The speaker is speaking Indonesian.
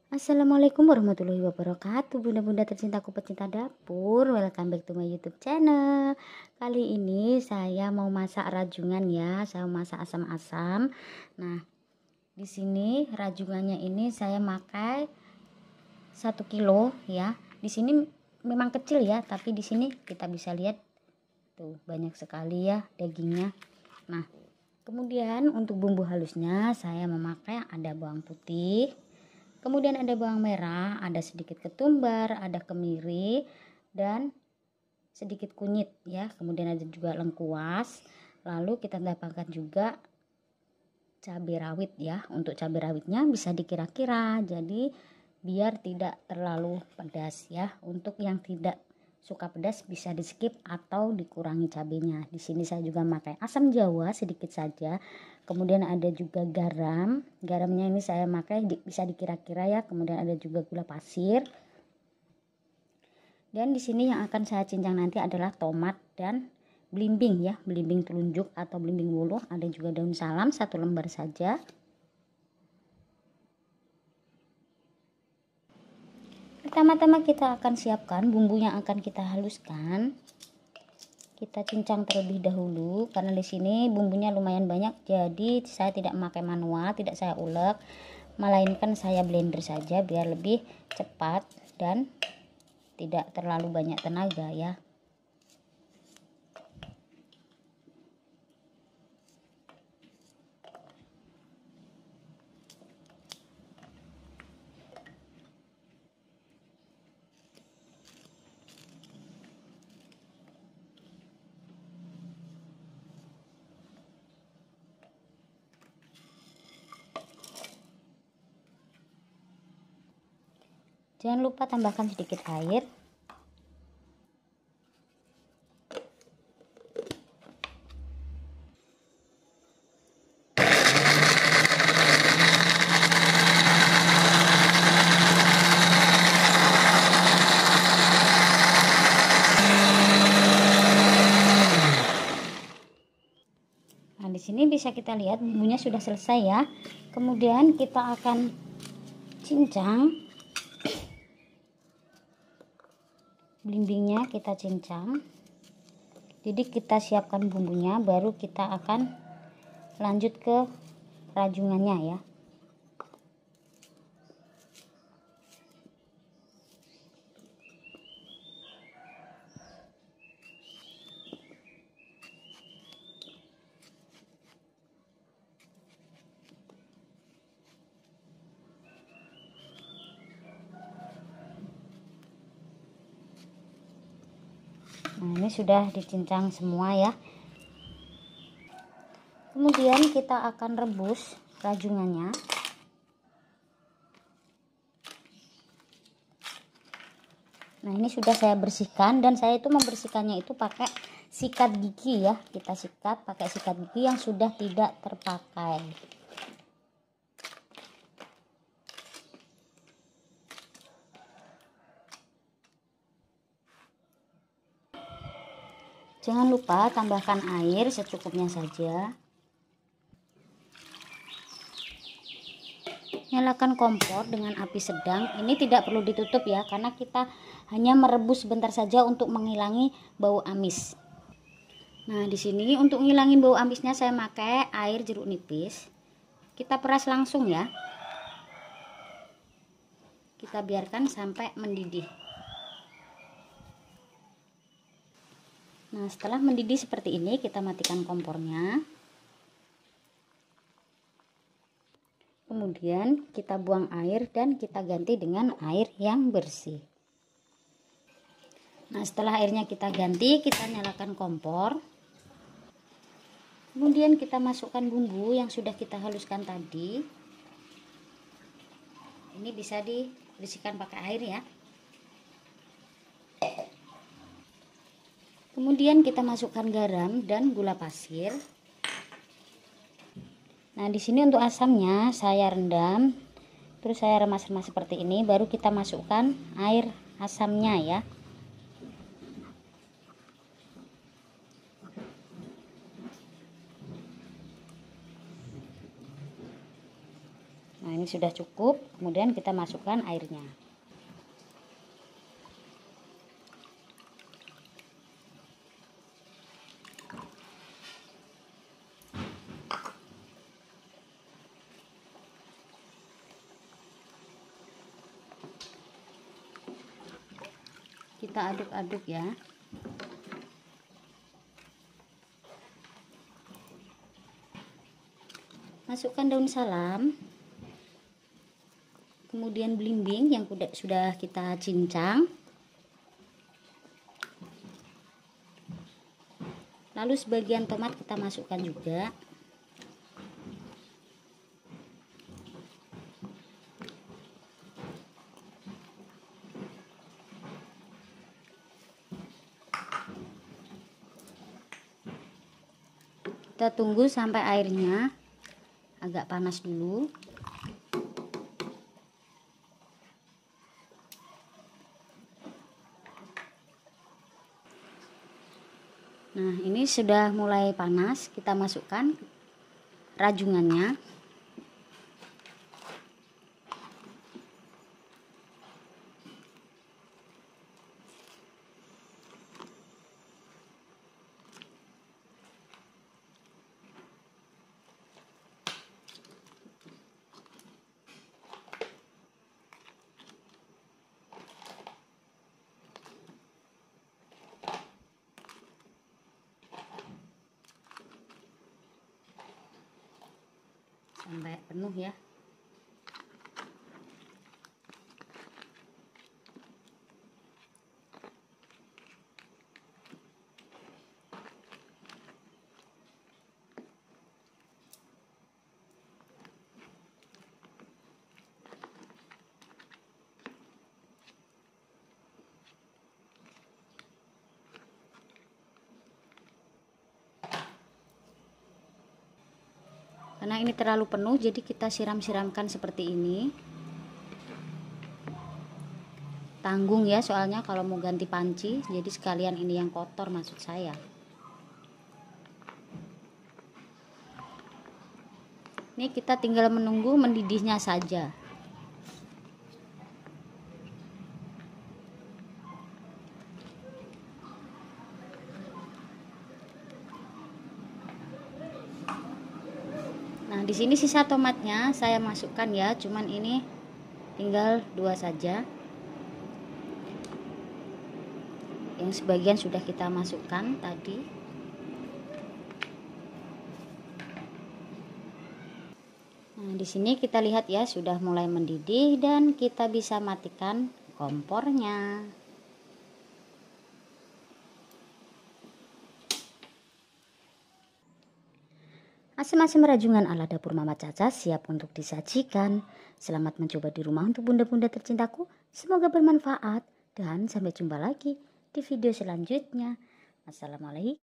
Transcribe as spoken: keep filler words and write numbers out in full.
Assalamualaikum warahmatullahi wabarakatuh. Bunda-bunda tercintaku pecinta dapur, welcome back to my YouTube channel. Kali ini saya mau masak rajungan ya, saya mau masak asam-asam. Nah, di sini rajungannya ini saya pakai satu kilo ya. Di sini memang kecil ya, tapi di sini kita bisa lihat tuh banyak sekali ya dagingnya. Nah, kemudian untuk bumbu halusnya saya memakai ada bawang putih, kemudian ada bawang merah, ada sedikit ketumbar, ada kemiri, dan sedikit kunyit ya. Kemudian ada juga lengkuas. Lalu kita tambahkan juga cabai rawit ya. Untuk cabai rawitnya bisa dikira-kira, jadi biar tidak terlalu pedas ya. Untuk yang tidak suka pedas bisa di skip atau dikurangi cabenya. Di sini saya juga memakai asam jawa sedikit saja. Kemudian ada juga garam. Garamnya ini saya pakai bisa dikira-kira ya. Kemudian ada juga gula pasir. Dan di sini yang akan saya cincang nanti adalah tomat dan belimbing ya, belimbing telunjuk atau belimbing wuluh. Ada juga daun salam satu lembar saja. Pertama-tama kita akan siapkan bumbu yang akan kita haluskan. Kita cincang terlebih dahulu karena di sini bumbunya lumayan banyak, jadi saya tidak memakai manual, tidak saya ulek, melainkan saya blender saja biar lebih cepat dan tidak terlalu banyak tenaga ya. Jangan lupa tambahkan sedikit air. Nah, di sini bisa kita lihat bumbunya sudah selesai ya. Kemudian kita akan cincang belimbingnya, kita cincang. Jadi kita siapkan bumbunya, baru kita akan lanjut ke rajungannya ya. Nah, ini sudah dicincang semua ya. Kemudian kita akan rebus rajungannya. Nah, ini sudah saya bersihkan dan saya itu membersihkannya itu pakai sikat gigi ya. Kita sikat pakai sikat gigi yang sudah tidak terpakai. Jangan lupa tambahkan air secukupnya saja. Nyalakan kompor dengan api sedang. Ini tidak perlu ditutup ya, karena kita hanya merebus sebentar saja untuk menghilangi bau amis. Nah, di sini untuk ngilangin bau amisnya saya pakai air jeruk nipis. Kita peras langsung ya. Kita biarkan sampai mendidih. Nah, setelah mendidih seperti ini, kita matikan kompornya. Kemudian kita buang air dan kita ganti dengan air yang bersih. Nah, setelah airnya kita ganti, kita nyalakan kompor. Kemudian kita masukkan bumbu yang sudah kita haluskan tadi. Ini bisa dibersihkan pakai air ya. Kemudian kita masukkan garam dan gula pasir. Nah, di sini untuk asamnya saya rendam, terus saya remas-remas seperti ini, baru kita masukkan air asamnya ya. Nah, ini sudah cukup. Kemudian kita masukkan airnya. Kita aduk-aduk ya. Masukkan daun salam, kemudian belimbing yang sudah kita cincang, lalu sebagian tomat kita masukkan juga. Kita tunggu sampai airnya agak panas dulu. Nah, ini sudah mulai panas. Kita masukkan rajungannya. Sampai penuh ya. Karena ini terlalu penuh, jadi kita siram-siramkan seperti ini. Tanggung ya, soalnya kalau mau ganti panci, jadi sekalian ini yang kotor maksud saya. Ini kita tinggal menunggu mendidihnya saja. Nah, di sini sisa tomatnya saya masukkan ya, cuman ini tinggal dua saja. Yang sebagian sudah kita masukkan tadi. Nah, di sini kita lihat ya sudah mulai mendidih dan kita bisa matikan kompornya. Asam-asam rajungan ala dapur Mama Caca siap untuk disajikan. Selamat mencoba di rumah untuk bunda-bunda tercintaku. Semoga bermanfaat dan sampai jumpa lagi di video selanjutnya. Assalamualaikum.